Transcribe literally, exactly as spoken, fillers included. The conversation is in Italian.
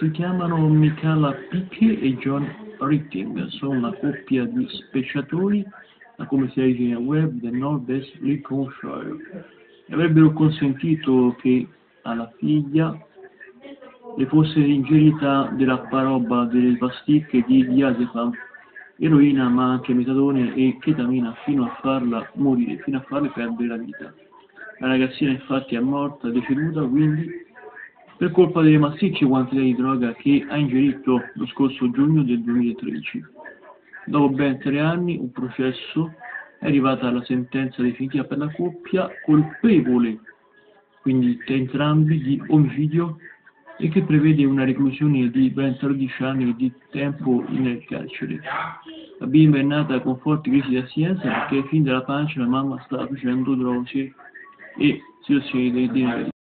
Si chiamano Michaela Pique e John Ritting, sono una coppia di spacciatori, da come si legge nel web, del nord-est Lincolnshire, e avrebbero consentito che alla figlia le fosse ingerita della paroba delle pasticche di diazepam, eroina ma anche metadone e chetamina fino a farla morire, fino a farle perdere la vita. La ragazzina infatti è morta, deceduta quindi per colpa delle massicce quantità di droga che ha ingerito lo scorso giugno del duemilatredici. Dopo ben tre anni, un processo, è arrivata la sentenza definitiva per la coppia colpevole, quindi entrambi, di omicidio e che prevede una reclusione di ben tredici anni di tempo nel carcere. La bimba è nata con forti crisi di astinenza perché fin dalla pancia la mamma stava facendo droghe e situazioni di